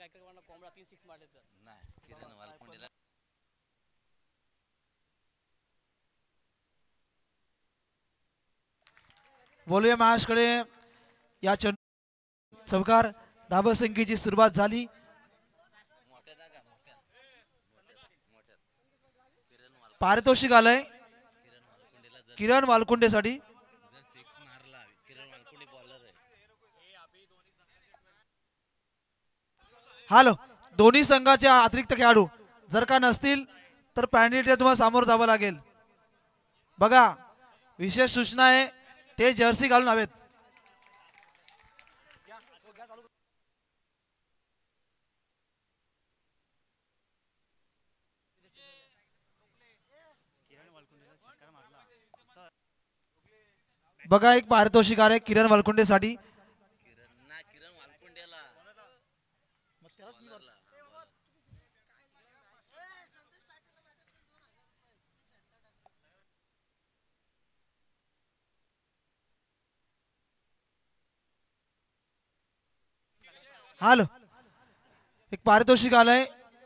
बोलूया महाराष्ट्राकडे या चौकार धावसंख्येची सुरुवात झाली. पारितोषिक आलंय किरण वालकुंडेसाठी. हॅलो, दोन्ही संघाच्या अतिरिक्त खेळाडू जर का नसतील तर पॅनल्टी तुम्हाला सामोरं जावं लागेल. बघा, विशेष सूचना आहे, ते जर्सी घालून हवेत. बघा, एक पारितोषिक आहे किरण वालकुंडेसाठी. हॅलो, एक पारितोषिक आलंय.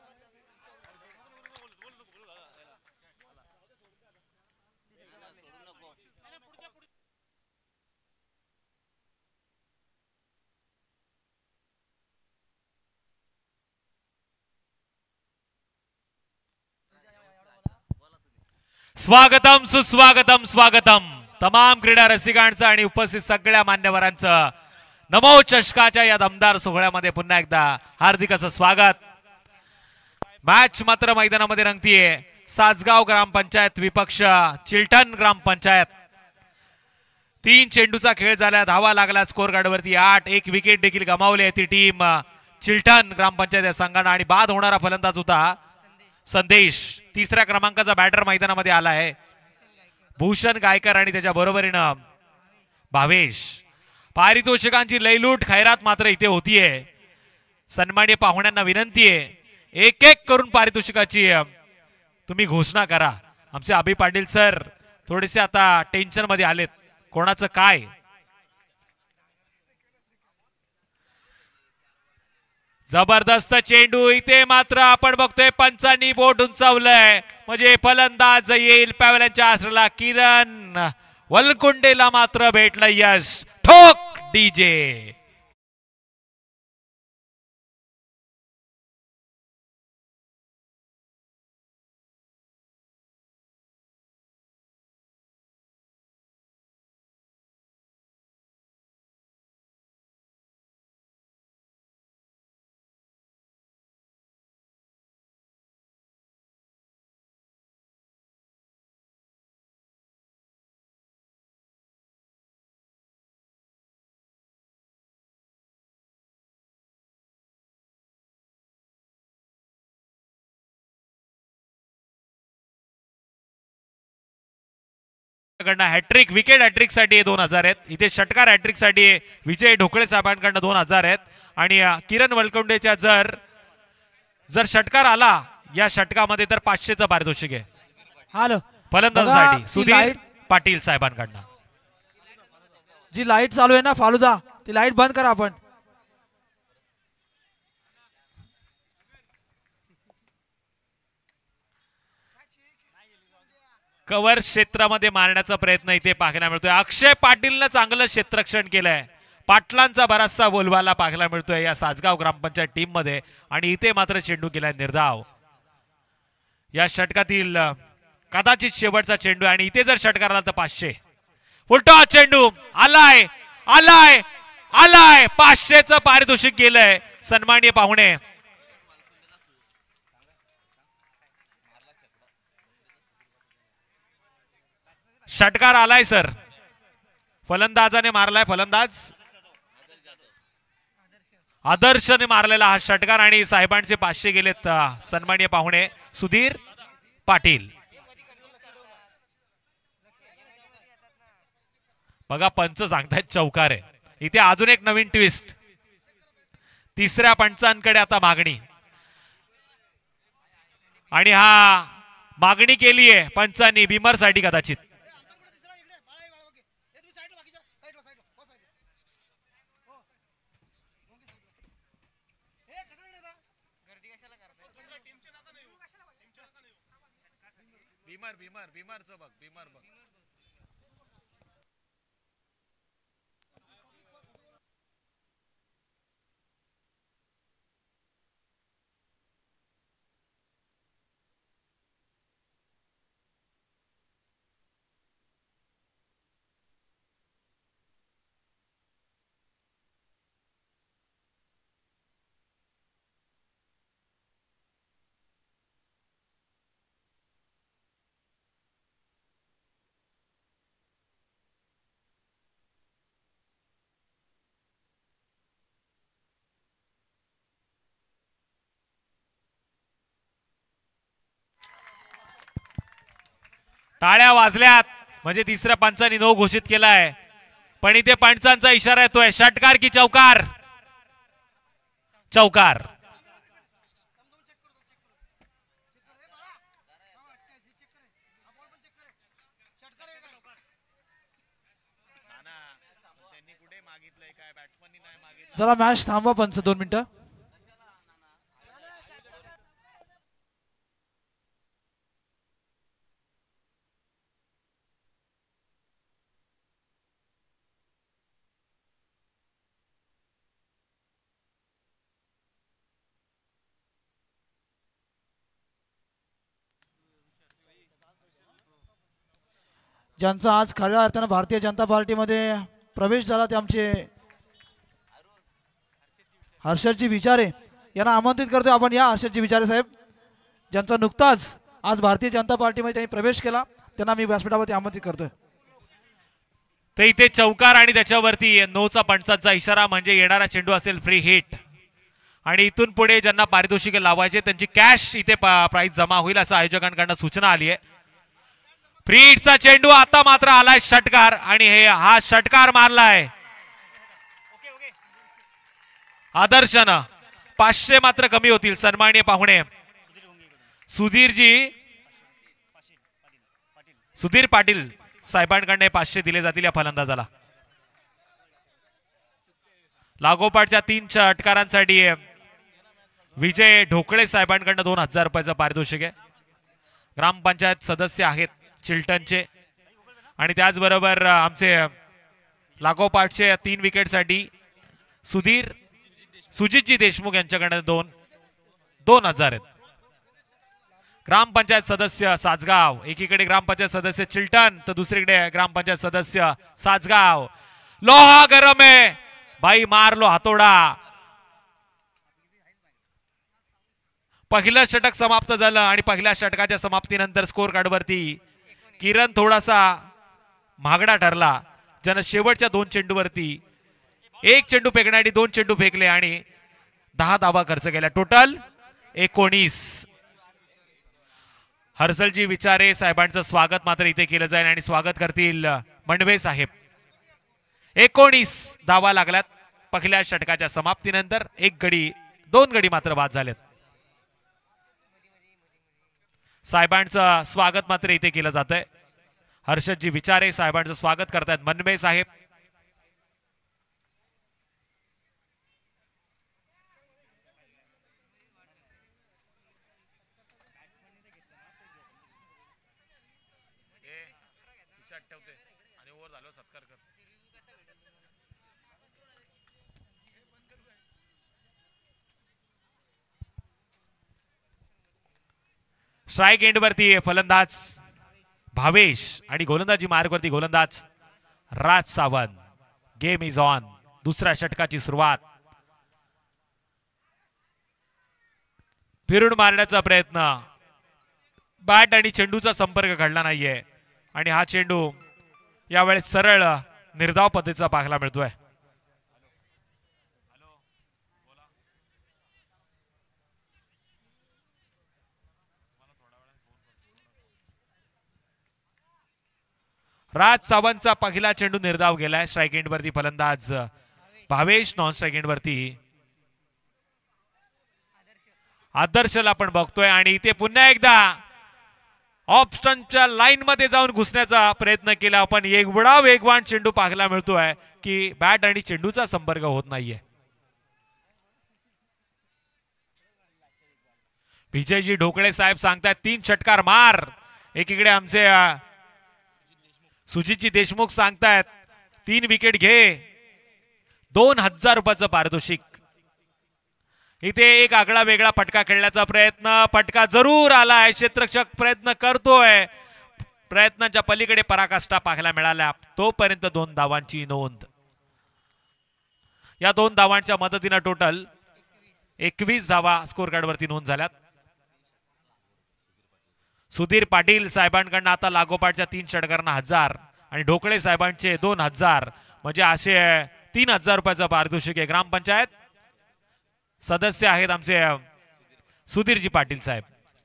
स्वागतम सुस्वागतम स्वागतम तमाम क्रीडा रसिकांचं आणि उपस्थित सगळ्या मान्यवरांचं नमो चषकाच्या या दमदार सोहळ्यामध्ये पुन्हा एकदा हार्दिक असं स्वागत. मॅच मात्र मैदानामध्ये रंगतीये. सासगाव ग्रामपंचायत विपक्ष चिलटण ग्रामपंचायत. 3 चेंडूचा खेळ झाला, धावा लागला स्कोर कार्डवरती 8. एक विकेट देखील गमावली ती टीम चिलटण ग्रामपंचायत या संघानं आणि बाद होणारा फलंदाज होता संदेश. 3ऱ्या क्रमांकाचा बॅटर मैदानामध्ये आला आहे भूषण गायकर आणि त्याच्या बरोबरीनं भावेश. पारितोषिकांची लयलूट खैरात मात्र इथे होतीये. सन्माननीय पाहुण्यांना विनंती आहे, एक एक करून पारितोषिकाची तुम्ही घोषणा करा. आमचे अभि पाटील सर थोडेसे आता टेन्शन मध्ये आलेत, कोणाचं काय. जबरदस्त चेंडू इथे मात्र आपण बघतोय पंचांनी बोट उंचावलंय म्हणजे फलंदाज येईल पॅव्हलियनच्या आसराला. किरण वलकुंडेला मात्र भेटलं यश. ठोक डीजे. हॅट्रिक विकेट हॅट्रिक साठी 2000 आहेत. इथे षटकार हॅट्रिक साठी विजय ढोकळे साहेबांकडनं 2000 आहेत. आणि किरण वलकुंडेच्या जर षटकार आला या षटकामध्ये तर 500चं पारितोषिक आहे. हॅलो, फलंदाजासाठी सुधीर पाटील साहेबांकडनं. जी लाईट चालू आहे ना फालुदा, ती लाईट बंद करा आपण. कव्हर क्षेत्रामध्ये मारण्याचा प्रयत्न इथे पाहायला मिळतोय. अक्षय पाटीलनं चांगलं क्षेत्ररक्षण केलंय. पाटलांचा बराचसा बोलवाला पाहायला मिळतोय या सासगाव ग्रामपंचायत टीम मध्ये. आणि इथे मात्र चेंडू केलाय निर्धाव. या षटकातील कदाचित शेवटचा चेंडू आणि इथे जर षटकार आला तर 500. फुलटॉस चेंडू आलाय आलाय आलाय 500चं पारितोषिक गेलंय. सन्माननीय पाहुणे, षटकार आलाय सर. फलंदाजाने मारलाय, फलंदाज आदर्शने मारलेला हा षटकार आणि साहेबांचे 500 गेलेत. सन्माननीय पाहुणे सुधीर पाटील. बघा पंच सांगतायत चौकार आहे. इथे अजून एक नवीन ट्विस्ट. 3ऱ्या पंचांकडे आता मागणी आणि हा मागणी केली आहे पंचांनी बिमर साठी कदाचित. भीमरचं बघ भीमर बघ. टाळ्या वाजल्यात म्हणजे तिसऱ्या पंचांनी नो घोषित केलाय, पण इथे पंचांचा इशारा येतोय षटकार की चौकार. चौकार. जरा मॅच थांबवा पंच 2 मिनिटं. ज्यांचा आज खऱ्या अर्थानं भारतीय जनता पार्टीमध्ये प्रवेश झाला ते आमचे हर्षदजी विचारे यांना आमंत्रित करतोय आपण. या हर्षदजी विचारे साहेब, ज्यांचा नुकताच आज भारतीय जनता पार्टीमध्ये त्यांनी प्रवेश केला, त्यांना मी व्यासपीठावरती आमंत्रित करतोय. तर इथे चौकार आणि त्याच्यावरती नोचा पंचांचा इशारा म्हणजे येणारा चेंडू असेल फ्री हिट, आणि इथून पुढे ज्यांना पारितोषिके लावायचे त्यांची कॅश इथे प्राइस जमा होईल असं आयोजकांकडून सूचना आली आहे. फ्री हिटचा चेंडू आता मात्र आलाय षटकार, आणि हा षटकार मारलाय आदर्शनं. 500 मात्र कमी होतील सन्माननीय पाहुणे सुधीर पाटील साहेबांकडे 500 दिले जातील या फलंदाजाला. लागोपाठच्या 3 षटकारांसाठी विजय ढोकळे साहेबांकडून 2000 रुपयाचं पारितोषिक आहे. ग्रामपंचायत सदस्य आहेत चिलटनचे, आणि त्याचबरोबर आमचे लागोपाठचे 3 विकेटसाठी सुजितजी देशमुख यांच्याकडे 2000 आहेत. ग्रामपंचायत सदस्य साजगाव, एकीकडे ग्रामपंचायत सदस्य चिलटन तर दुसरीकडे ग्रामपंचायत सदस्य साजगाव. लोहा गरम आहे भाई, मारलो हातोडा. पहिलं षटक समाप्त झालं आणि पहिल्या षटकाच्या समाप्तीनंतर स्कोर कार्डवरती किरण थोडासा महागडा ठरला, ज्यानं शेवटच्या 2 चेंडूवरती 1 चेंडू फेकण्यासाठी 2 चेंडू फेकले आणि 10 धावा खर्च केल्या. टोटल 19. हर्षलजी विचारे साहेबांचं स्वागत मात्र इथे केलं जाईल आणि स्वागत करतील मंडवे साहेब. 19 धावा लागल्यात पहिल्या षटकाच्या समाप्तीनंतर. 2 गडी मात्र बाद झालेत. साहेबांचं स्वागत मात्र इथे केलं जात आहे. हर्षदजी विचारे साहेबांचं स्वागत करतायत मनवे साहेब. स्ट्राइक एंडवरती फलंदाज भावेश आणि गोलंदाजी मार्गवरती गोलंदाज Raj Sawant. Game is on. दुसऱ्या षटकाची सुरुवात. फिरून मारण्याचा प्रयत्न, बॅट आणि चेंडूचा संपर्क घडला नाहीये आणि हा चेंडू यावेळेस सरळ निर्धाव पद्धतीचा पाहायला मिळतोय. राज सावंतचा पहिला चेंडू निर्धाव गेलाय. स्ट्राइक एंड वरती फलंदाज भावेश, नॉन स्ट्राइक एंड वरती आदर्शला आपण बघतोय आणि इथे पुन्हा एकदा ऑफ स्टंपच्या लाईन मध्ये जाऊन घुसण्याचा प्रयत्न केला, पण एवढा वेगवान चेंडू पाहायला मिळतोय की बॅट आणि चेंडूचा संपर्क होत नाहीये. विजयजी ढोकळे साहेब सांगतात 3 षटकार मार. एकीकडे आमचे सुजितजी देशमुख सांगतायत 3 विकेट घे 2000 रुपयाचं पारितोषिक. इथे एक आगळा वेगळा फटका खेळण्याचा प्रयत्न, फटका जरूर आलाय. क्षेत्ररक्षक प्रयत्न करतोय, प्रयत्नाच्या पलीकडे पराकाष्ठा पाहायला मिळाल्या. तोपर्यंत 2 धावांची नोंद. या 2 धावांच्या मदतीनं टोटल 21 धावा स्कोर कार्ड वरती नोंद झाल्यात. सुधीर पाटील साहेबांकडनं आता लागोपाठच्या 3 षटकारांना 1000 आणि ढोकळे साहेबांचे 2000, म्हणजे असे 3000 रुपयाचं पारितोषिक आहे. ग्रामपंचायत सदस्य आहेत आमचे सुधीरजी पाटील साहेब.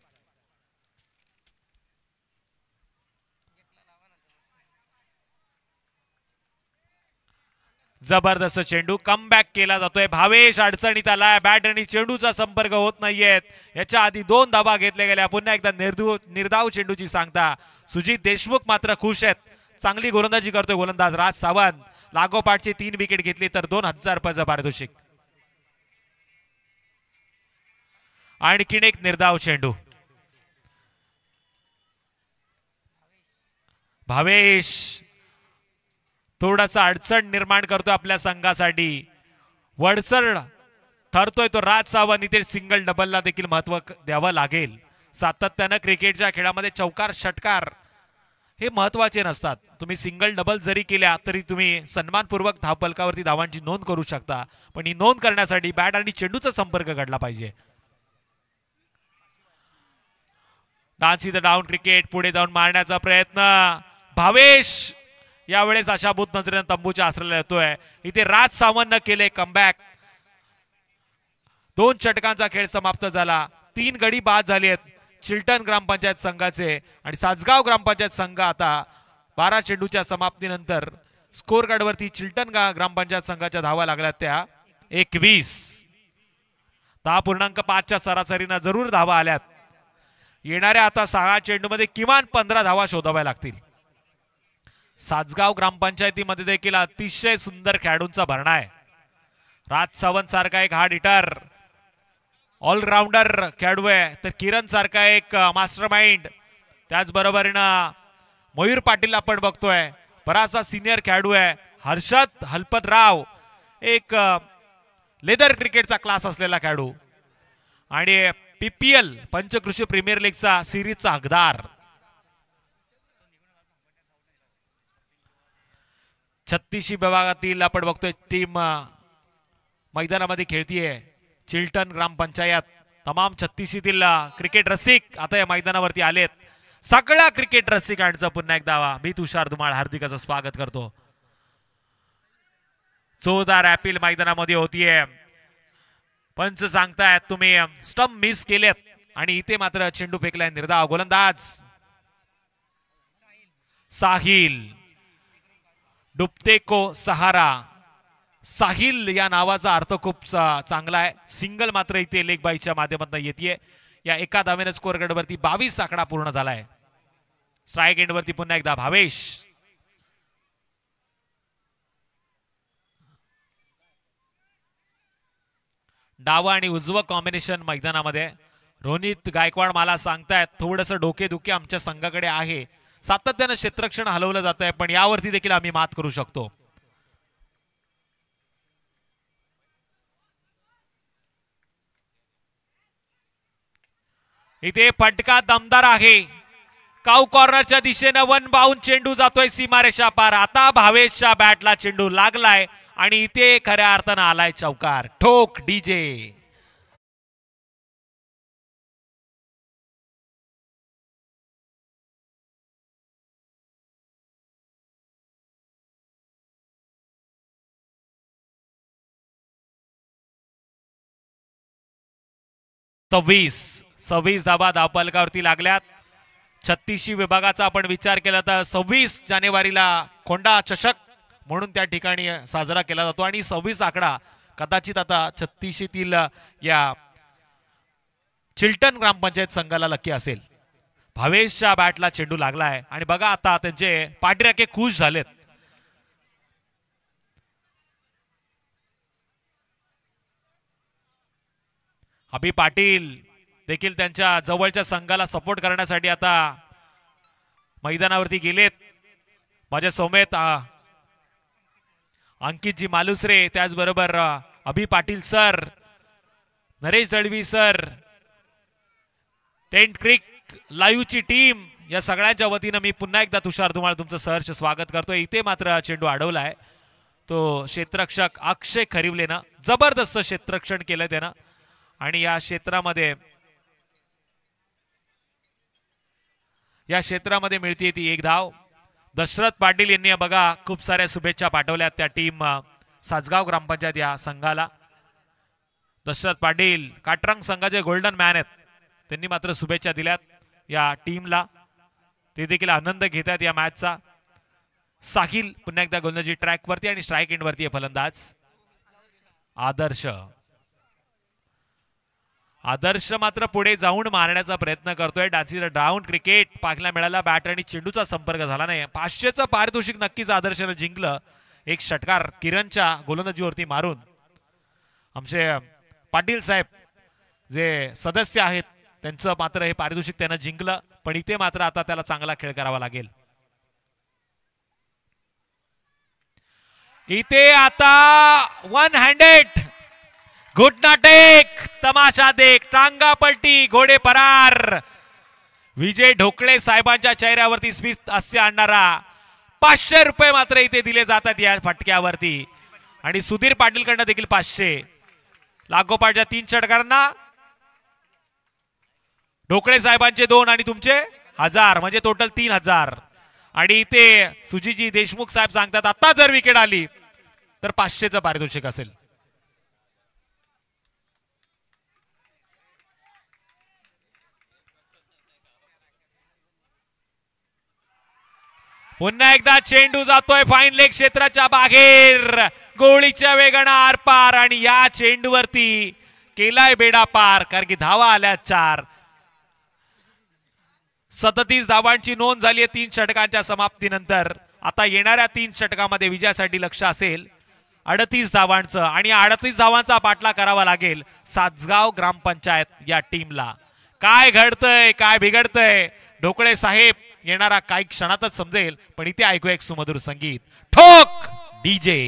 जबरदस्त चेंडू कमबॅक केला जातोय. भावेश अडचणीत आलाय. बॅट आणि चेंडूचा संपर्क होत नाहीयेत. याच्या आधी 2 धावा घेतल्या गेल्या. पुन्हा एकदा निर्धाव चेंडूची सांगता. सुजित देशमुख मात्र खुश आहेत. चांगली गोलंदाजी करतोय गोलंदाज राज सावंत. लागोपाठची 3 विकेट घेतली तर 2000 रुपयाचं पारितोषिक. आणखीन एक निर्धाव चेंडू. भावेश थोडासा अडचण निर्माण करतोय आपल्या संघासाठी. वडसर ठरतोय तो राज सावंत. इथे सिंगल डबलला देखील महत्व द्यावं लागेल. सातत्यानं क्रिकेटच्या खेळामध्ये चौकार षटकार हे महत्वाचे नसतात. तुम्ही सिंगल डबल जरी केल्या तरी तुम्ही सन्मानपूर्वक धावफलकावरती धावांची नोंद करू शकता, पण ही नोंद करण्यासाठी बॅट आणि चेंडूचा संपर्क घडला पाहिजे. डान्सी द डाऊन क्रिकेट पुढे जाऊन मारण्याचा प्रयत्न. भावेश यावेळेस आशाभूत नजरेनं तंबूच्या आश्रयाला येतोय. इथे राज सावंतनं केले कमबॅक. 2 षटकांचा खेळ समाप्त झाला. 3 गडी बाद झाले आहेत चिलटण ग्रामपंचायत संघाचे आणि सासगाव ग्रामपंचायत संघ आता 12 चेंडूच्या समाप्तीनंतर स्कोर कार्ड वरती चिलटण ग्रामपंचायत संघाच्या धावा लागल्या त्या 21. 10.5च्या सरासरीनं जरूर धावा आल्यात. येणाऱ्या आता 6 चेंडूमध्ये किमान 15 धावा शोधाव्या लागतील. सासगाव ग्रामपंचायतीमध्ये देखील अतिशय सुंदर खेळाडूंचा भरणा आहे. राज सावंत सारखा एक हार्ड हिटर ऑलराऊंडर खेळाडू आहे, तर किरण सारखा एक मास्टरमाइंड, त्याचबरोबरीनं मयूर पाटील आपण बघतोय बराचसा सिनियर खेळाडू आहे. हर्षद हलपतराव एक लेदर क्रिकेटचा क्लास असलेला खेळाडू आणि PPL पंचकृषी प्रीमियर लीगचा सिरीजचा हकदार. 36 विभागातील आपण बघतोय टीम मैदानामध्ये खेळतीये चिलटण ग्रामपंचायत. तमाम 36तील क्रिकेट रसिक आता या मैदानावरती आलेत. सगळ्या क्रिकेट रसिकांचं पुन्हा एकदा मी तुषार धुमाळ हार्दिक असं स्वागत करतो. जोरदार अपील मैदानामध्ये होतीये. पंच सांगतायत तुम्ही स्टंप मिस केलेत आणि इथे मात्र चेंडू फेकलाय निर्धाव. गोलंदाज साहिल डुबते को सहारा. साहिल या नावाचा अर्थ खूप चांगला आहे. सिंगल मात्र इथे लेग बाईच्या माध्यमातून येते. या एका धावेने स्कोर कार्ड वरती 22 आकडा पूर्ण झालाय. स्ट्राइक एंड वरती पुन्हा एकदा भावेश. डावा आणि उजवं कॉम्बिनेशन मैदानामध्ये. रोनित गायकवाड मला सांगतायत थोडंसं डोकेदुखी आमच्या संघाकडे आहे. सातत्यानं क्षेत्ररक्षण हलवलं जात आहे, पण यावरती देखील आम्ही मात करू शकतो. इथे फटका दमदार आहे. काऊ कॉर्नरच्या दिशेनं 1 बाउंड चेंडू जातोय सीमारेषा पार. आता भावेशच्या बॅटला चेंडू लागलाय आणि इथे खऱ्या अर्थानं आलाय चौकार. ठोक डीजे. सव्वीस धाबा धावफलकावरती लागल्यात. 36 विभागाचा आपण विचार केला तर 26 जानेवारीला खोंडा चषक म्हणून त्या ठिकाणी साजरा केला जातो आणि 26 आकडा कदाचित आता 36तील या चिलटण ग्रामपंचायत संघाला लकी असेल. भावेशच्या बॅटला चेंडू लागलाय आणि बघा आता त्यांचे पाठीराखे खुश झालेत. अभि पाटील देखील त्यांच्या जवळच्या संघाला सपोर्ट करण्यासाठी आता मैदानावरती गेलेत. माझ्या सौम्यत अंकितजी मालुसरे, त्याचबरोबर Abhi Patil sir, Naresh Dalvi sir, tent crick लाईव्हची टीम, या सगळ्यांच्या वतीनं मी पुन्हा एकदा तुषार धुमाळ तुमचं सहर्ष स्वागत करतोय. इथे मात्र चेंडू अडवलाय. तो क्षेत्ररक्षक अक्षय खरिवलेनं जबरदस्त क्षेत्ररक्षण केलं त्यानं. आणि या क्षेत्रामध्ये मिळते ती एक धाव. दशरथ पाटील यांनी बघा खूप साऱ्या शुभेच्छा पाठवल्यात त्या टीम सासगाव ग्रामपंचायत या संघाला. दशरथ पाटील काटरंग संघाचे गोल्डन मॅन आहेत. त्यांनी मात्र शुभेच्छा दिल्यात या टीमला. ते देखील आनंद घेतात या मॅचचा. साहिल पुन्हा एकदा गोलंदाजी ट्रॅक वरती आणि स्ट्राईक एंड वरती फलंदाज आदर्श मात्र पुढे जाऊन मारण्याचा प्रयत्न करतोय. डाचीला डाऊन क्रिकेट पाहायला मिळाला. बॅट आणि चेंडूचा संपर्क झाला नाही. 500चं पारितोषिक नक्कीच आदर्शनं जिंकलं. एक षटकार किरणच्या गोलंदाजीवरती मारून आमचे पाटील साहेब जे सदस्य आहेत त्यांचं मात्र हे पारितोषिक त्यानं जिंकलं. पण इथे मात्र आता त्याला चांगला खेळ करावा लागेल. इथे आता वन हँडेड घुटना टेक, तमाशा देख, टांगा पलटी, घोडे परार. विजय ढोकळे साहेबांच्या चेहऱ्यावरती स्मित हास्य आणणारा 500 रुपये मात्र इथे दिले जातात या फटक्यावरती. आणि सुधीर पाटील कडनं देखील 500. लागोपाठच्या 3 षटकारांना ढोकळे साहेबांचे 2 आणि तुमचे 1000 म्हणजे टोटल 3000. आणि इथे सुजीजी देशमुख साहेब सांगतात आता जर विकेट आली तर 500चं पारितोषिक असेल. पुन्हा एकदा चेंडू जातोय फाईन लेग क्षेत्राच्या बाहेर, गोळीच्या वेगानं आरपार. आणि या चेंडूवरती केलाय बेडा पार, कारण की धावा आल्या 4. 37 धावांची नोंद झाली आहे 3 षटकांच्या समाप्तीनंतर. आता येणाऱ्या 3 षटकामध्ये विजयासाठी लक्ष असेल 38 धावांचं. आणि 38 धावांचा पाठला करावा लागेल सासगाव ग्रामपंचायत या टीमला. काय घडतंय काय बिघडतंय ढोकळे साहेब येणारा काही क्षणातच समजेल. पण इथे ऐकूया एक सुमधुर संगीत. ठोक डीजे.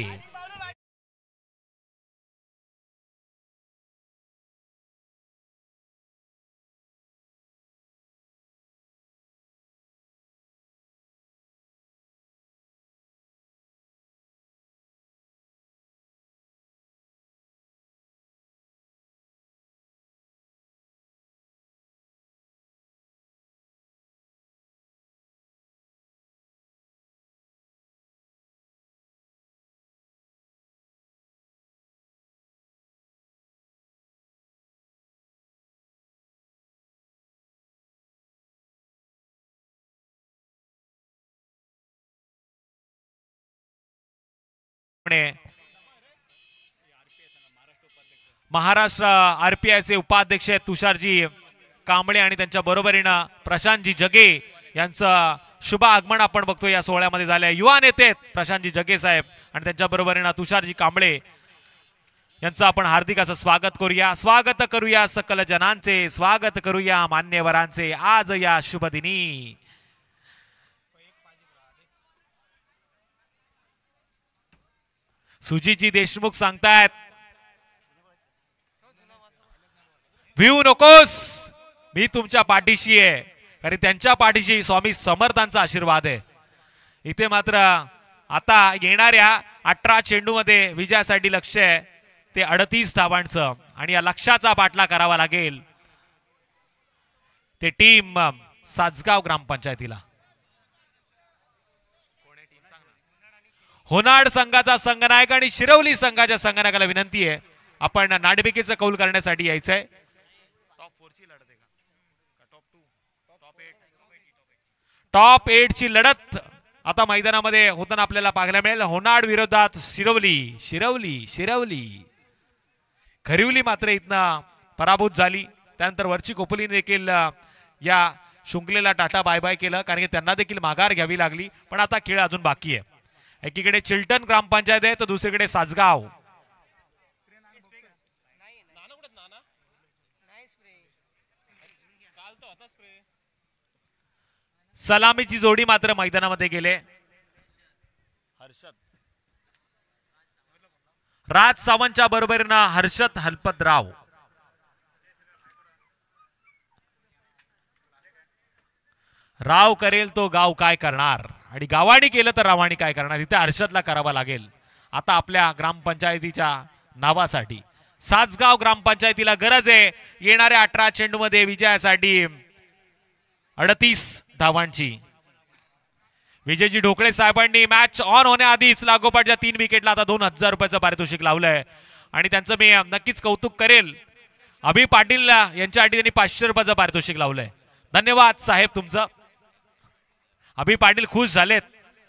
महाराष्ट्र आरपीआयचे उपाध्यक्ष तुषारजी कांबळे आणि त्यांच्या बरोबरीनं प्रशांतजी जगे यांचं शुभ आगमन आपण बघतो या सोहळ्यामध्ये झाले. युवा नेते प्रशांतजी जगे साहेब आणि त्यांच्या बरोबरीनं तुषारजी कांबळे यांचं आपण हार्दिक असं स्वागत करूया. स्वागत करूया सकल जनांचे, स्वागत करूया मान्यवरांचे आज या शुभ दिनी. सुजीजी देशमुख सांगतायत भिवू नकोस, मी तुमच्या पाठीशी आहे. कारण त्यांच्या पाठीशी स्वामी समर्थांचा आशीर्वाद आहे. इथे मात्र आता येणाऱ्या 18 चेंडूमध्ये विजयासाठी लक्ष आहे ते 38 धावांचं. आणि या लक्ष्याचा पाठला करावा लागेल ते टीम सासगाव ग्रामपंचायतीला. होनाड संघाचा संघनायक आणि शिरवली संघाच्या संघनायकाला विनंती आहे आपण नाणेफेकीचं कौल करण्यासाठी यायचंय. टॉप 8 ची लढत आता मैदानामध्ये होताना आपल्याला पाहायला मिळेल. होनाड विरोधात शिरवली. शिरवली शिरवली खरिवली मात्र इथनं पराभूत झाली. त्यानंतर वरची कोपली देखील या शृंखलेला टाटा बाय बाय केलं, कारण की त्यांना देखील माघार घ्यावी लागली. पण आता खेळ अजून बाकी आहे. एकीकडे चिलटण ग्रामपंचायत आहे तर दुसरीकडे सासगाव. सलामीची जोडी मात्र मैदानामध्ये गेले. राज सावंतच्या बरोबरीनं हर्षद हलपतराव. राव करेल तो गाव काय करणार, आणि गावाने केलं तर रावाणी काय करणार. इथे हर्षदला करावं लागेल आता आपल्या ग्रामपंचायतीच्या नावासाठी. सासगाव ग्रामपंचायतीला गरज आहे येणाऱ्या 18 चेंडूमध्ये विजयासाठी 38 धावांची. विजयजी ढोकळे साहेबांनी मॅच ऑन होण्याआधीच लागोपाठच्या 3 विकेटला आता 2000 रुपयाचं पारितोषिक लावलंय, आणि त्यांचं मी नक्कीच कौतुक करेल. अभि पाटील यांच्यासाठी त्यांनी 500 रुपयाचं पारितोषिक लावलंय. धन्यवाद साहेब तुमचं. अभि पाटील खुश झालेत.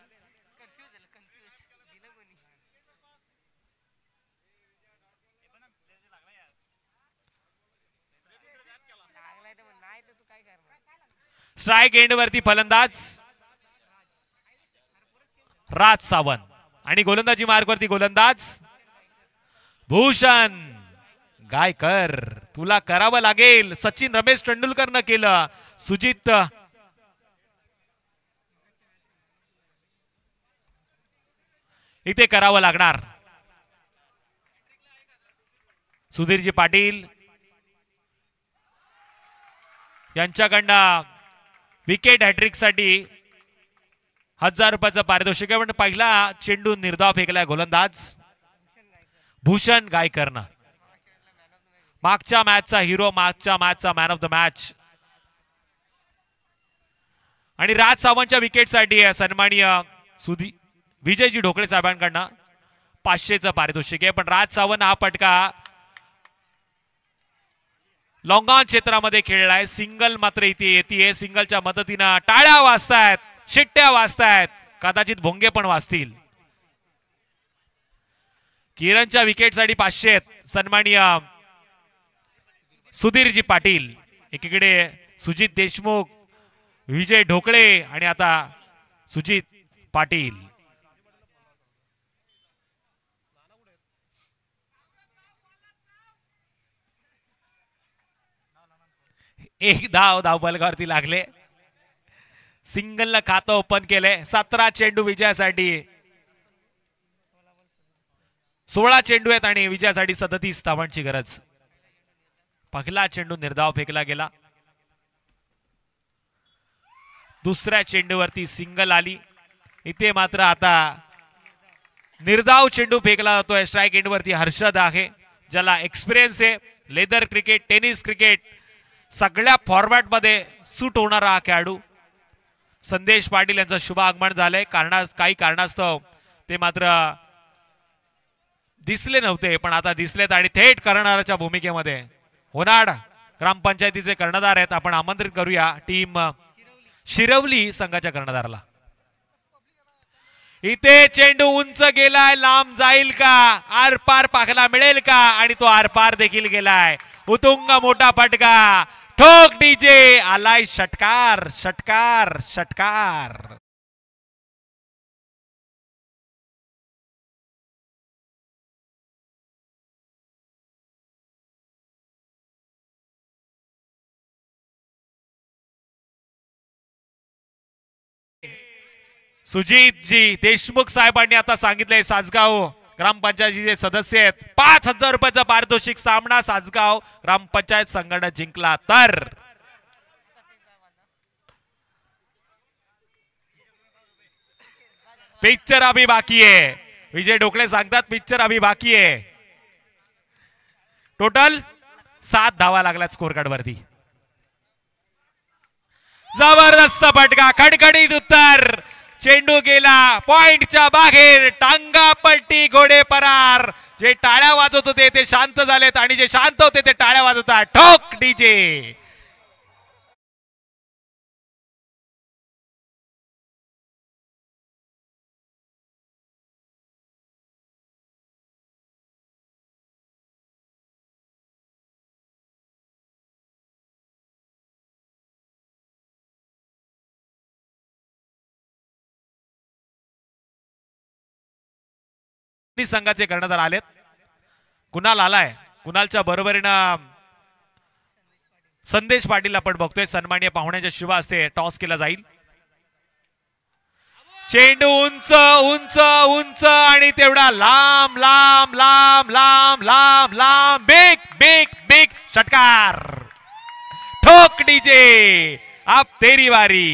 स्ट्राइक एंड वरती फलंदाज राज सावंत, आणि गोलंदाजी मार्ग वरती गोलंदाज भूषण गायकर. तुला करावं लागेल. सचिन रमेश तेंडुलकरनं केलं, सुजित इथे करावं लागणार. सुधीरजी पाटील यांच्याकडनं विकेट हॅट्रिक साठी 1000 रुपयाचं पारितोषिक आहे. पण पहिला चेंडू निर्धाव फेकलाय गोलंदाज भूषण गायकरनं. मागच्या मॅचचा हिरो, मागच्या मॅचचा मॅन ऑफ द मॅच. आणि राज सावंतच्या विकेटसाठी सन्माननीय विजयजी ढोकळे साहेबांकडनं 500चं पारितोषिक आहे. पण राज सावंत हा पटका लॉंगॉन क्षेत्रामध्ये खेळलाय. सिंगल मात्र इथे येते. सिंगलच्या मदतीनं टाळ्या वाजतायत, शिट्ट्या वाजतायत, कदाचित भोंगे पण वाजतील. किरणच्या विकेटसाठी 500 सन्माननीय सुधीरजी पाटील. एकीकडे सुजित देशमुख, विजय ढोकळे, आणि आता सुजित पाटील. एक धावफलकावरती लागले. सिंगलला खातं ओपन केले. 17 चेंडू विजयासाठी, 16 चेंडू आहेत आणि विजयासाठी 37 धावांची गरज. पहिला चेंडू निर्धाव फेकला गेला. दुसऱ्या चेंडूवरती सिंगल आली. इथे मात्र आता निर्धाव चेंडू फेकला जातोय. स्ट्राइक एंडवरती हर्षद आहे, ज्याला एक्सपिरियन्स आहे. लेदर क्रिकेट, टेनिस क्रिकेट सगळ्या फॉर्मॅट मध्ये सूट होणारा हा खेळाडू. संदेश पाटील यांचं शुभ आगमन झालंय. काही कारणास्तव ते मात्र दिसले नव्हते, पण आता दिसलेत आणि थेट कर्णधाराच्या भूमिकेमध्ये. होनाड ग्रामपंचायतीचे कर्णधार आहेत. आपण आमंत्रित करूया टीम शिरवली संघाच्या कर्णधाराला. इथे चेंडू उंच गेलाय, लांब जाईल का, आरपार पाखला मिळेल का, आणि तो आरपार देखील गेलाय. उतुंग मोठा फटका. ठोक डीजे. आलाय षटकार, षटकार, षटकार. सुजितजी देशमुख साहेबांनी आता सांगितलंय, सासगाव ग्रामपंचायतीचे सदस्य आहेत, 5000 रुपयाचं पारितोषिक. सामना सासगाव ग्रामपंचायत संघाने जिंकला तर पिक्चर अभी बाकी आहे. विजय ढोकळे सांगतात पिक्चर अभी बाकी आहे. टोटल 7 धावा लागल्यात स्कोर कार्ड वरती. जबरदस्त फटका, खडखडीत उत्तर. चेंडू गेला पॉइंटच्या बाहेर. टांगा पलटी, घोडे परार. जे टाळ्या वाजवत होते ते शांत झालेत, आणि जे शांत होते ते टाळ्या वाजवतात. ठोक डीजे. संघाचे कर्णधार आलेत. कुणाल आलाय. कुणालच्या बरोबरीनं संदेश पाटील आपण बघतोय. सन्माननीय पाहुण्याच्या शुभ हस्ते टॉस केला जाईल. चेंडू उंच उंच उंच आणि तेवढा लांब लांब लांब लांब लांब लांब बिग बिग बिग षटकार. ठोक डीजे, अब तेरी बारी.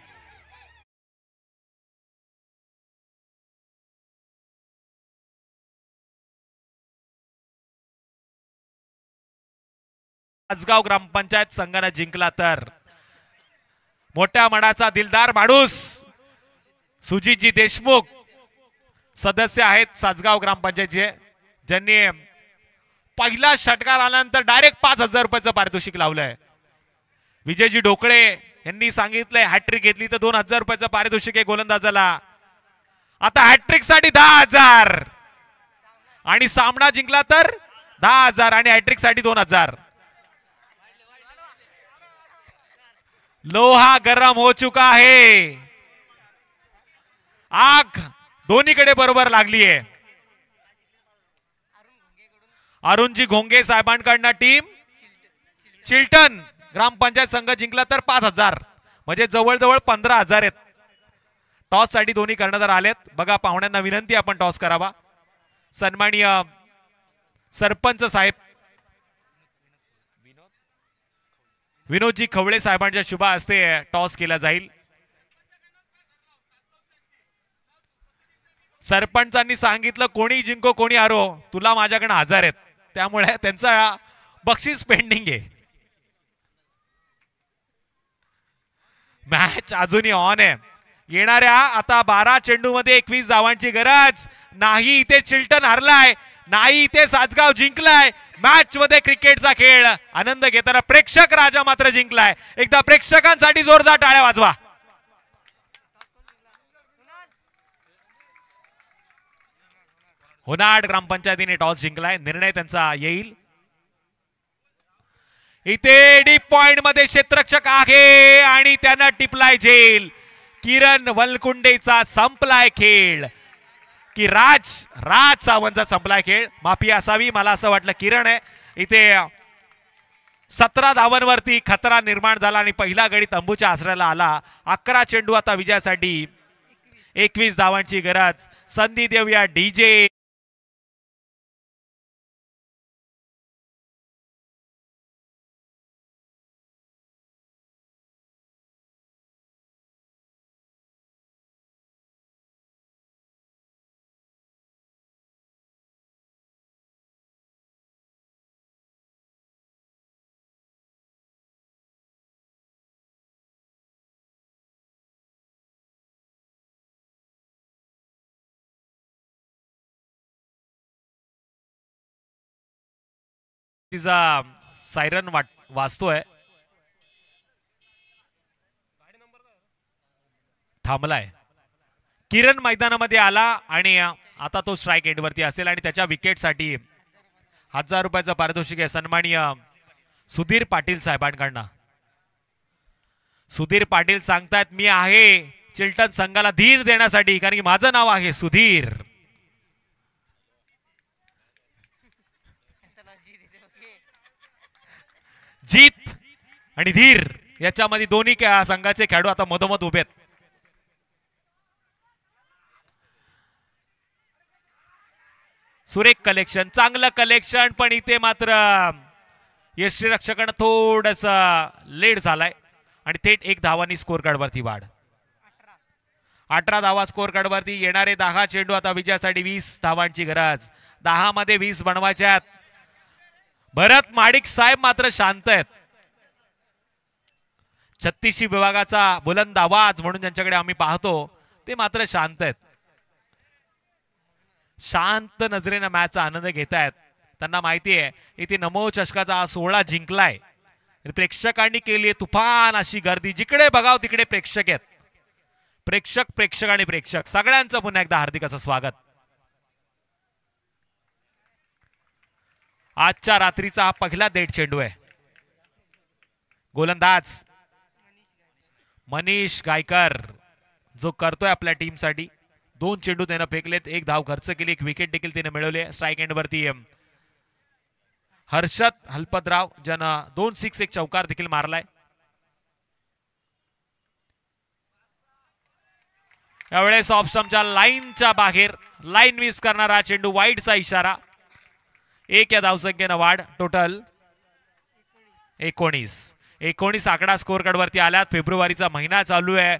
आजगाव ग्रामपंचायत संघाने जिंकला तर मोठ्या मनाचा दिलदार माणूस सुजीतजी देशमुख सदस्य आहेत साजगाव ग्रामपंचायतचे, ज्यांनी पहिला षटकार आल्यानंतर डायरेक्ट 5,000 रुपयाचं पारितोषिक लावलंय. विजयजी ढोकळे यांनी सांगितलंय हॅट्रिक घेतली तर 2,000 रुपयाचं पारितोषिक आहे गोलंदाजाला. आता हॅट्रिक साठी 10,000 आणि सामना जिंकला तर 10,000 आणि हॅट्रिक साठी 2,000. लोहा गरम हो चुका है, आग दोन्हीकडे बरोबर लागली आहे. अरुणजी घोंगे साहेबांकडनं टीम चिल्टन ग्रामपंचायत संघ जिंकला तर 5,000 म्हणजे जवळजवळ 15,000 आहेत. टॉस साठी दोन्ही कर्णधार आलेत. बघा पाहुण्यांना विनंती आपण टॉस करावा. सन्माननीय सरपंच साहेब विनोदजी खवळे साहेबांच्या शुभ हस्ते टॉस केला जाईल. सरपंचांनी सांगितलं कोणी जिंको कोणी हारो, तुला माझ्याकडे 1,000 आहेत, त्यामुळे त्यांचा बक्षीस पेंडिंग आहे. मॅच अजूनही ऑन आहे. येणाऱ्या आता 12 चेंडू मध्ये 21 धावांची गरज नाही. इथे चिल्टन हरलाय, नाही इथे साजगाव जिंकलाय. मॅच मध्ये क्रिकेटचा खेळ आनंद घेताना प्रेक्षक राजा मात्र जिंकलाय. एकदा प्रेक्षकांसाठी जोरदार टाळ्या वाजवा. होनाड ग्रामपंचायतीने टॉस जिंकलाय. निर्णय त्यांचा येईल. इथे डीप पॉइंट मध्ये क्षेत्ररक्षक आहे आणि त्यानं टिपलाय झेल. किरण वलकुंडेचा संपलाय खेळ की राज सावंतचा संपलाय खेळ. माफी असावी, मला असं वाटलं किरण आहे. इथे 17 धावांवरती खतरा निर्माण झाला आणि पहिला गडी तंबूच्या आसऱ्याला आला. 11 चेंडू आता विजयासाठी, 21 धावांची गरज. संधी देऊया डीजे. तिचा सायरन वाजतोय, थांबलाय. किरण मैदानामध्ये आला आणि आता तो स्ट्राइक एंड वरती असेल आणि त्याच्या विकेटसाठी 1,000 रुपयाचं पारितोषिक आहे सन्माननीय सुधीर पाटील साहेबांकडनं. सुधीर पाटील सांगतायत मी आहे चिल्टन संघाला धीर देण्यासाठी, कारण की माझं नाव आहे सुधीर. जीत आणि धीर याच्यामध्ये दोन्ही संघाचे खेळाडू आता मधोमध उभे आहेत. सुरेख कलेक्शन, चांगलं कलेक्शन, पण इथे मात्र यष्टीरक्षकानं थोडस लेट झालाय आणि थेट 1 धावांनी स्कोर कार्डवरती वाढ. 18 धावा स्कोर कार्डवरती. येणारे 10 चेंडू आता विजयासाठी 20 धावांची गरज. 10 मध्ये 20 बनवायच्यात. भरत माडिक साहेब मात्र शांत आहेत. 36 विभागाचा बुलंद आवाज म्हणून ज्यांच्याकडे आम्ही पाहतो ते मात्र शांत आहेत. शांत नजरेनं मॅचचा आनंद घेतायत. त्यांना माहिती आहे इथे नमो चषकाचा हा 16 जिंकलाय. प्रेक्षकांनी केली तुफान अशी गर्दी, जिकडे बघाव तिकडे प्रेक्षक आहेत. प्रेक्षक आणि प्रेक्षक सगळ्यांचं पुन्हा एकदा हार्दिक असं स्वागत. आजच्या रात्रीचा हा पहिला देठ चेंडू आहे. गोलंदाज मनीष गायकर जो करतोय आपल्या टीम साठी. 2 चेंडू त्यानं फेकलेत, 1 धाव खर्च केली, 1 विकेट देखील त्याने मिळवले. स्ट्राइक एंड वरती हर्षद हलपतराव ज्यानं 2 सिक्स 1 चौकार देखील मारलाय. यावेळेस ऑफ स्टंपच्या लाईनच्या बाहेर लाईन मिस करणारा चेंडू वाईडचा इशारा. 1 या धावसंख्येनं वाढ. टोटल 19 आकडा स्कोर कार्ड वरती आल्यात. फेब्रुवारीचा महिना चालू आहे.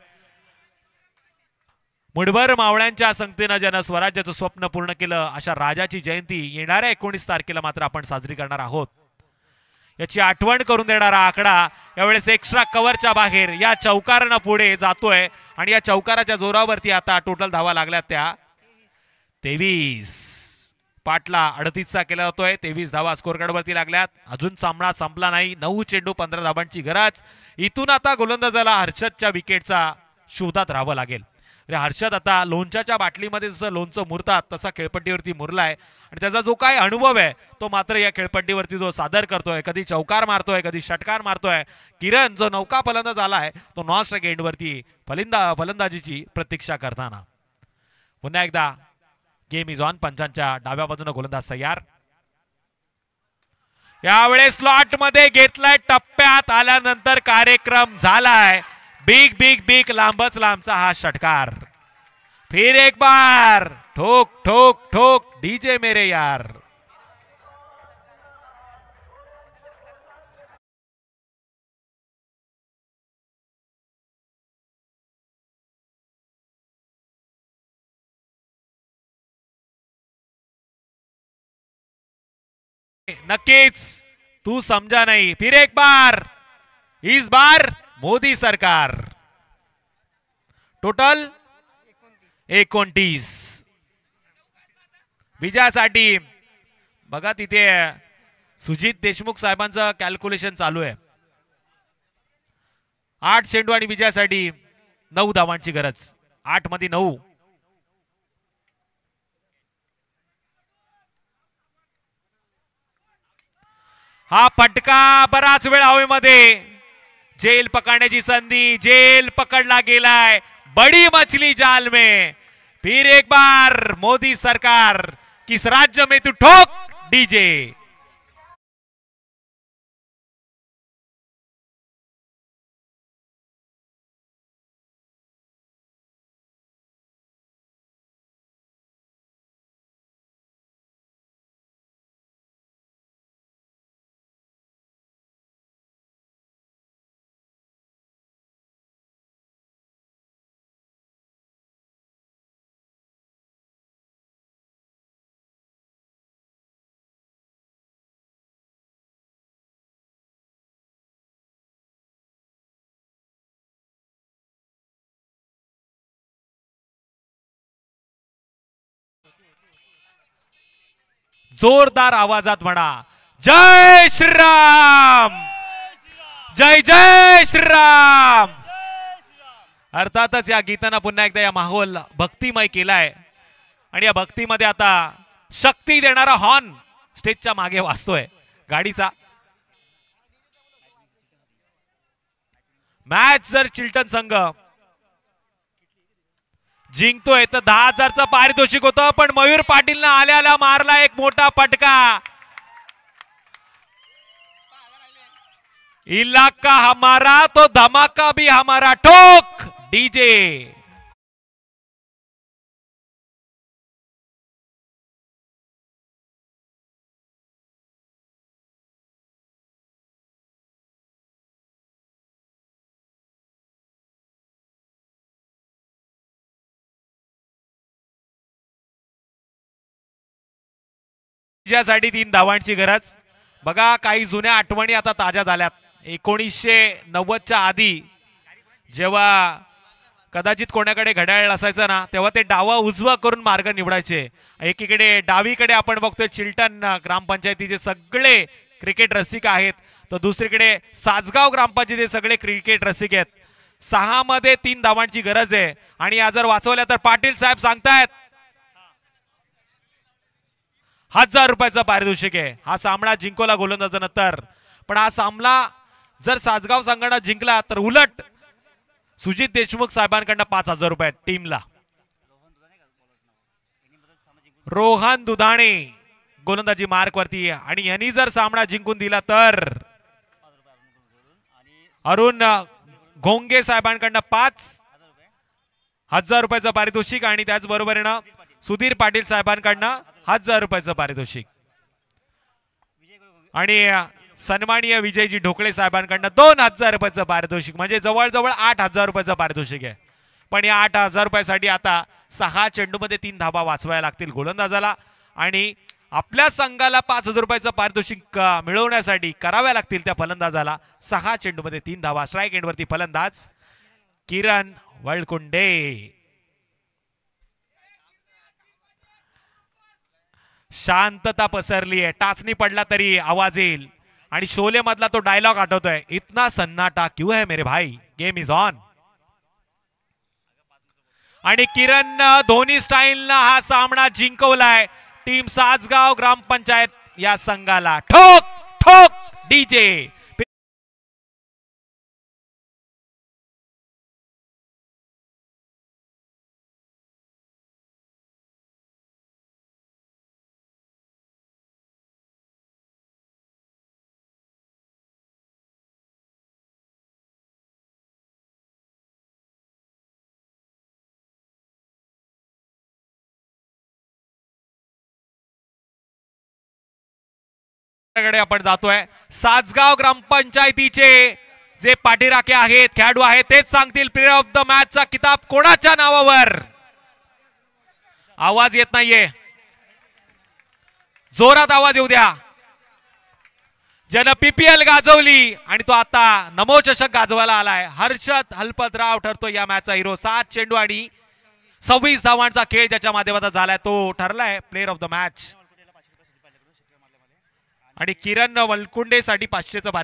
मुठभर मावळ्यांच्या संगतीनं ज्यानं स्वराज्याचं स्वप्न पूर्ण केलं अशा राजाची जयंती येणाऱ्या 19 तारखेला मात्र आपण साजरी करणार आहोत. याची आठवण करून देणारा आकडा यावेळेस एक्स्ट्रा कव्हरच्या बाहेर या चौकारानं पुढे जातोय आणि या चौकाराच्या जोरावरती आता टोटल धावा लागल्यात त्या 23. पाटला 38चा केला जातोय. 23 धावा स्कोर कार्ड वरती लागल्यात. अजून सामना संपला नाही. 9 चेंडू 15 धावांची गरज. इथून आता गोलंदाजाला हर्षदच्या विकेटचा शोधात राहावं लागेल. हर्षद आता लोणच्याच्या बाटलीमध्ये जसं लोणचं मुरतात तसा खेळपट्टीवरती मुरलाय आणि त्याचा जो काय अनुभव आहे तो मात्र या खेळपट्टीवरती जो सादर करतोय. कधी चौकार मारतोय, कधी षटकार मारतोय. किरण जो नौका फलंदाज आलाय तो नॉन स्ट्राइक एंडवरती फलंदाजीची प्रतीक्षा करताना. पुन्हा एकदा गेम इज ऑन. पंचांच्या डाव्या बाजूने गोलंदाज तयार. यावेळेस स्लॉट मध्ये घेतलाय. टप्प्यात आल्यानंतर कार्यक्रम झालाय. बिग बिग बिग लांबच लांबचा हा षटकार. फिर एक बार ठोक ठोक ठोक डीजे मेरे यार. नक्कीच तू समजा नाही. फिर एक बार. इस बार मोदी सरकार. टोटल 29. विजयासाठी बघा तिथे सुजित देशमुख साहेबांचं कॅल्क्युलेशन चालू आहे. 8 चेंडू आणि विजयासाठी 9 धावांची गरज. 8 मध्ये 9. हा फटका बराच वेळ हवेमध्ये. जेल पकड़ने की संधि. जेल पकड़ला गेलाय. बड़ी मछली जाल में. फिर एक बार मोदी सरकार. किस राज्य में तू ठोक डीजे. जोरदार आवाजात म्हणा जय श्रीराम. जय जय श्रीराम. अर्थातच या गीताना पुन्हा एकदा या माहोल भक्तिमय केलाय आणि या भक्तीमध्ये आता शक्ती देणारा हॉर्न स्टेजच्या मागे वाजतोय गाडीचा. मॅच जर चिल्टन संघ जिंकतोय तर 10,000चं पारितोषिक होतं. पण मयूर पाटीलनं आल्याला मारला एक मोठा फटका. इलाका हमारा तो धमाका भी हमारा. ठोक डीजे. ज्यासाठी 3 धावांची गरज. बघा काही जुन्या आठवणी आता ताज्या झाल्यात. 1990च्या आधी जेव्हा कदाचित कोणाकडे घड्याळ असायचं ना तेव्हा ते डावा उजवा करून मार्ग निवडायचे. एकीकडे डावीकडे आपण बघतोय चिलटण ग्रामपंचायतीचे सगळे क्रिकेट रसिक आहेत तर दुसरीकडे सासगाव ग्रामपंचायतीचे सगळे क्रिकेट रसिक आहेत. 6 मध्ये 3 धावांची गरज आहे आणि या जर वाचवल्या तर पाटील साहेब सांगतायत 1000 रुपयाचं पारितोषिक आहे. हा सामना जिंकवला गोलंदाजानंतर. पण हा सामना जर सासगाव संघाने जिंकला तर उलट सुजित देशमुख साहेबांकडून 5000 रुपये टीमला. रोहन दुधाणे गोलंदाजी मार्क वरती आणि यांनी जर सामना जिंकून दिला तर अरुण घोंगे साहेबांकडून 5 1000 रुपयाचं पारितोषिक आणि त्याचबरोबरीनं सुधीर पाटील साहेबांकडनं 1000 रुपयाचं पारितोषिक आणि सन्माननीय विजयजी ढोकळे साहेबांकडनं 2000 रुपयाचं पारितोषिक म्हणजे जवळजवळ 8000 रुपयाचं पारितोषिक आहे. पण या 8000 रुपयासाठी आता 6 चेंडूमध्ये 3 धावा वाचवायला लागतील गोलंदाजाला आणि आपल्या संघाला 5000 रुपयाचं पारितोषिक मिळवण्यासाठी कराव्या लागतील त्या फलंदाजाला 6 चेंडूमध्ये 3 धावा. स्ट्राईक एंडवरती फलंदाज किरण वळकुंडे. शांतता पसरली आहे. टाचणी पडला तरी आवाज येईल आणि शोले मधला तो डायलॉग आठवतोय, इतना सन्नाटा क्यों है मेरे भाई, गेम इज ऑन. आणि किरण धोनी स्टाईलनं हा सामना जिंकवलाय टीम सासगाव ग्रामपंचायत या संघाला. ठोक ठोक डीजे. आपण जातोय. सासगाव ग्रामपंचायतीचे जे पाठीराखे आहेत, खेळाडू आहेत, तेच सांगतील प्लेयर ऑफ द मॅचचा किताब कोणाच्या नावावर. आवाज येत नाहीये, जोरात आवाज येऊ द्या. ज्यानं पीपीएल गाजवली आणि तो आता नमो चषक गाजवायला आलाय, हर्षद हलपतराव ठरतो या मॅचचा हिरो. 7 चेंडू आणि 26 धावांचा खेळ ज्याच्या माध्यमातून झालाय तो ठरलाय प्लेयर ऑफ द मॅच. आणि किरण वलकुंडे साठी 500चं